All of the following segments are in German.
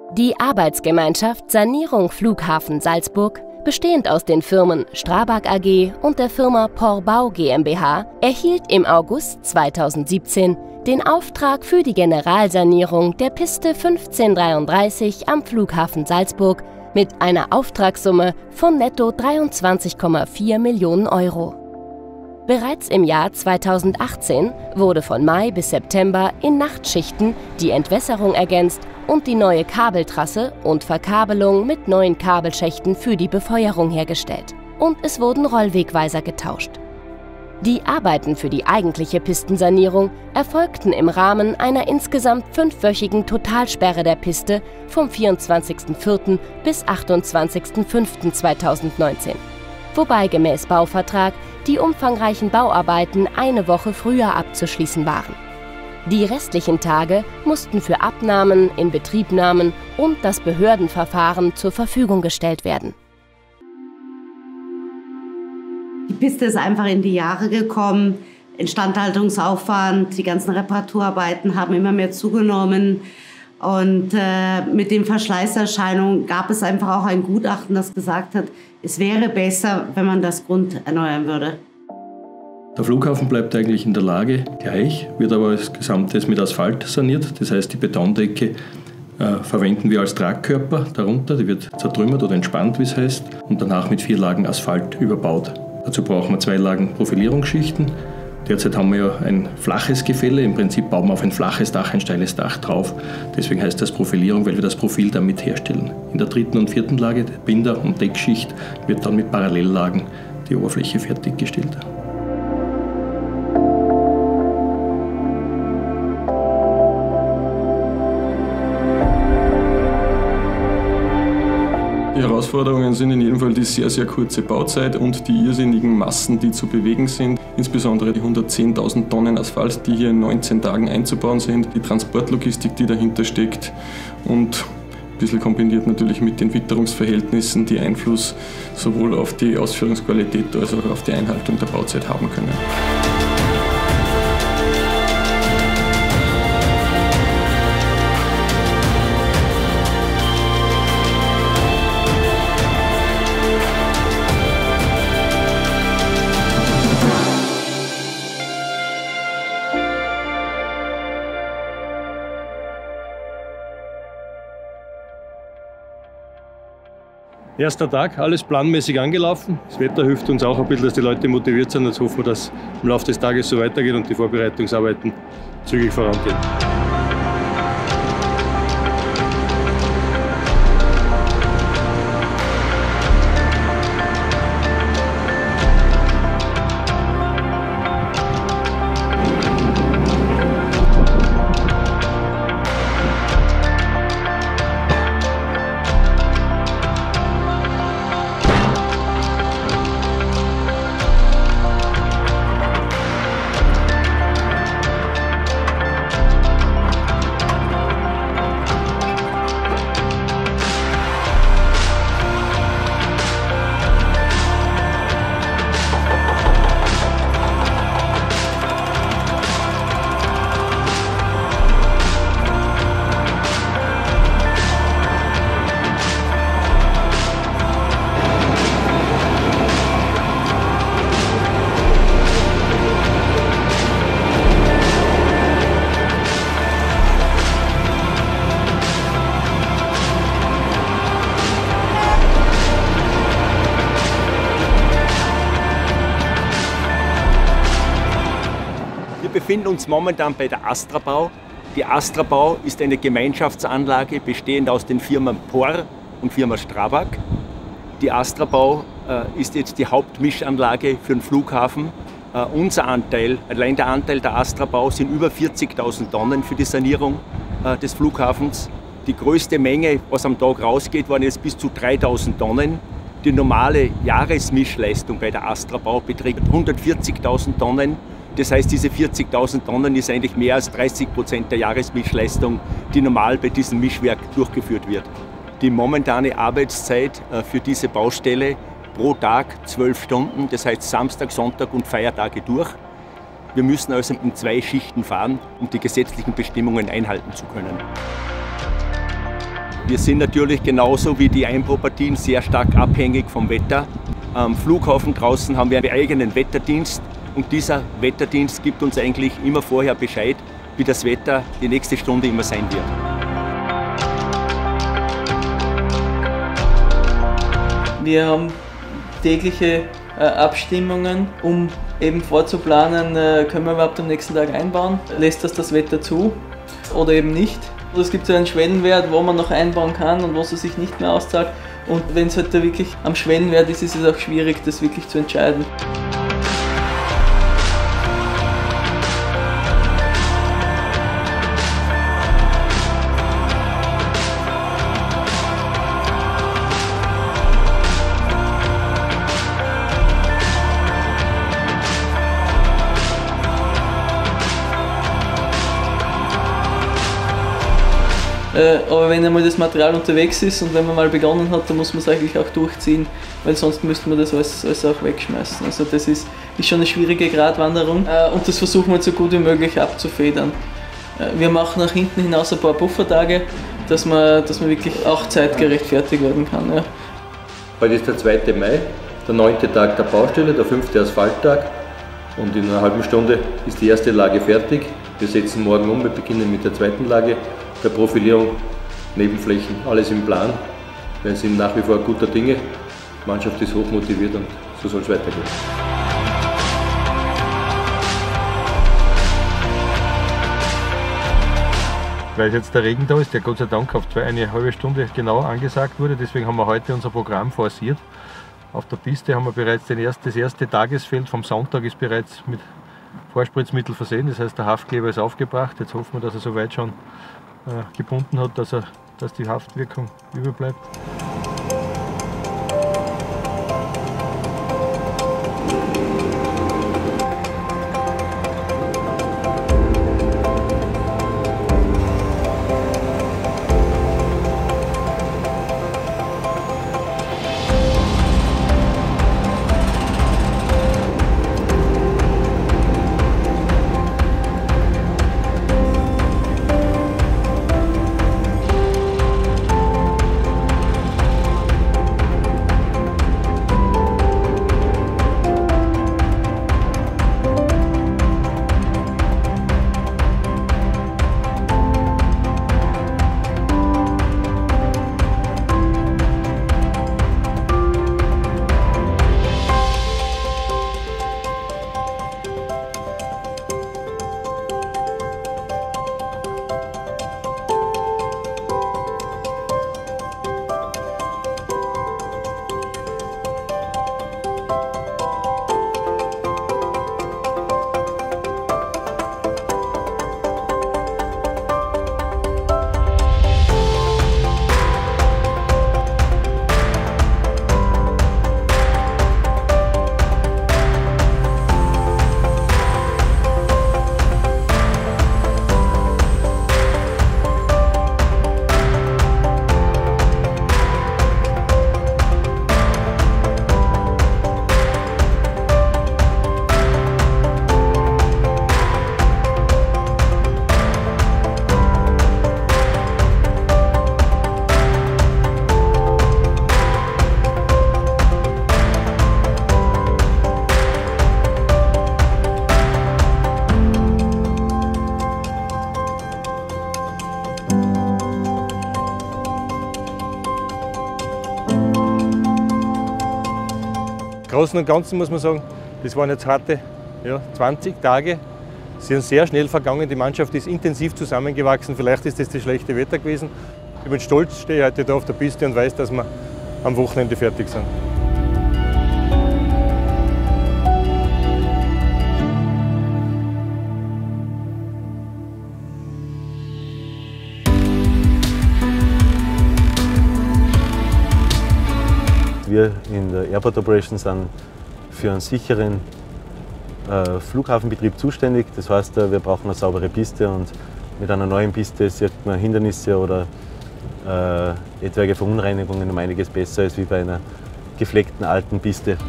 Die Arbeitsgemeinschaft Sanierung Flughafen Salzburg, bestehend aus den Firmen Strabag AG und der Firma Porbau GmbH, erhielt im August 2017 den Auftrag für die Generalsanierung der Piste 1533 am Flughafen Salzburg mit einer Auftragssumme von netto 23,4 Millionen Euro. Bereits im Jahr 2018 wurde von Mai bis September in Nachtschichten die Entwässerung ergänzt und die neue Kabeltrasse und Verkabelung mit neuen Kabelschächten für die Befeuerung hergestellt. Und es wurden Rollwegweiser getauscht. Die Arbeiten für die eigentliche Pistensanierung erfolgten im Rahmen einer insgesamt 5-wöchigen Totalsperre der Piste vom 24.04. bis 28.05.2019, wobei gemäß Bauvertrag die umfangreichen Bauarbeiten eine Woche früher abzuschließen waren. Die restlichen Tage mussten für Abnahmen, Inbetriebnahmen und das Behördenverfahren zur Verfügung gestellt werden. Die Piste ist einfach in die Jahre gekommen. Instandhaltungsaufwand, die ganzen Reparaturarbeiten haben immer mehr zugenommen. Und mit den Verschleißerscheinungen gab es einfach auch ein Gutachten, das gesagt hat, es wäre besser, wenn man das Grund erneuern würde. Der Flughafen bleibt eigentlich in der Lage gleich, wird aber als Gesamtes mit Asphalt saniert. Das heißt, die Betondecke verwenden wir als Tragkörper darunter. Die wird zertrümmert oder entspannt, wie es heißt, und danach mit 4 Lagen Asphalt überbaut. Dazu brauchen wir 2 Lagen Profilierungsschichten. Derzeit haben wir ja ein flaches Gefälle. Im Prinzip bauen wir auf ein flaches Dach ein steiles Dach drauf. Deswegen heißt das Profilierung, weil wir das Profil damit herstellen. In der 3. und 4. Lage, der Binder- und Deckschicht, wird dann mit Parallellagen die Oberfläche fertiggestellt. Die Herausforderungen sind in jedem Fall die sehr, sehr kurze Bauzeit und die irrsinnigen Massen, die zu bewegen sind. Insbesondere die 110.000 Tonnen Asphalt, die hier in 19 Tagen einzubauen sind, die Transportlogistik, die dahinter steckt und ein bisschen kombiniert natürlich mit den Witterungsverhältnissen, die Einfluss sowohl auf die Ausführungsqualität als auch auf die Einhaltung der Bauzeit haben können. Erster Tag, alles planmäßig angelaufen. Das Wetter hilft uns auch ein bisschen, dass die Leute motiviert sind. Jetzt hoffen wir, dass im Laufe des Tages so weitergeht und die Vorbereitungsarbeiten zügig vorangehen. Wir befinden uns momentan bei der Astrabau. Die Astrabau ist eine Gemeinschaftsanlage bestehend aus den Firmen POR und Firma Strabag. Die Astrabau ist jetzt die Hauptmischanlage für den Flughafen. Unser Anteil, allein der Anteil der Astrabau, sind über 40.000 Tonnen für die Sanierung des Flughafens. Die größte Menge, was am Tag rausgeht, waren jetzt bis zu 3.000 Tonnen. Die normale Jahresmischleistung bei der Astrabau beträgt 140.000 Tonnen. Das heißt, diese 40.000 Tonnen ist eigentlich mehr als 30% der Jahresmischleistung, die normal bei diesem Mischwerk durchgeführt wird. Die momentane Arbeitszeit für diese Baustelle pro Tag 12 Stunden, das heißt Samstag, Sonntag und Feiertage durch. Wir müssen also in 2 Schichten fahren, um die gesetzlichen Bestimmungen einhalten zu können. Wir sind natürlich genauso wie die Einpropartien sehr stark abhängig vom Wetter. Am Flughafen draußen haben wir einen eigenen Wetterdienst und dieser Wetterdienst gibt uns eigentlich immer vorher Bescheid, wie das Wetter die nächste Stunde immer sein wird. Wir haben tägliche Abstimmungen, um eben vorzuplanen, können wir überhaupt am nächsten Tag einbauen, lässt das Wetter zu oder eben nicht. Es gibt so einen Schwellenwert, wo man noch einbauen kann und wo es sich nicht mehr auszahlt. Und wenn es halt da wirklich am Schwellenwert ist, ist es auch schwierig, das wirklich zu entscheiden. Aber wenn einmal das Material unterwegs ist und wenn man mal begonnen hat, dann muss man es eigentlich auch durchziehen, weil sonst müsste man das alles auch wegschmeißen. Also das ist schon eine schwierige Gratwanderung und das versuchen wir so gut wie möglich abzufedern. Wir machen nach hinten hinaus ein paar Puffertage, dass man wirklich auch zeitgerecht fertig werden kann. Ja. Heute ist der 2. Mai, der 9. Tag der Baustelle, der 5. Asphalttag und in einer halben Stunde ist die erste Lage fertig. Wir setzen morgen um, wir beginnen mit der zweiten Lage. Der Profilierung, Nebenflächen, alles im Plan. Wir sind nach wie vor guter Dinge. Die Mannschaft ist hoch motiviert und so soll es weitergehen. Weil jetzt der Regen da ist, der Gott sei Dank auf eine halbe Stunde genau angesagt wurde, deswegen haben wir heute unser Programm forciert. Auf der Piste haben wir bereits das erste Tagesfeld vom Sonntag ist bereits mit Vorspritzmittel versehen, das heißt der Haftkleber ist aufgebracht. Jetzt hoffen wir, dass er soweit schon gebunden hat, dass die Haftwirkung überbleibt. Im Großen und Ganzen muss man sagen, das waren jetzt harte 20 Tage. Sie sind sehr schnell vergangen, die Mannschaft ist intensiv zusammengewachsen. Vielleicht ist das schlechte Wetter gewesen. Ich bin stolz, stehe heute da auf der Piste und weiß, dass wir am Wochenende fertig sind. Wir in der Airport Operations sind für einen sicheren Flughafenbetrieb zuständig. Das heißt, wir brauchen eine saubere Piste und mit einer neuen Piste sieht man Hindernisse oder etwaige Verunreinigungen um einiges besser als wie bei einer gefleckten alten Piste.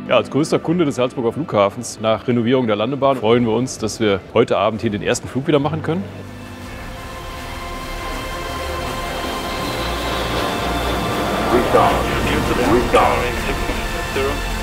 Ja, als größter Kunde des Salzburger Flughafens nach Renovierung der Landebahn freuen wir uns, dass wir heute Abend hier den ersten Flug wieder machen können. Recon.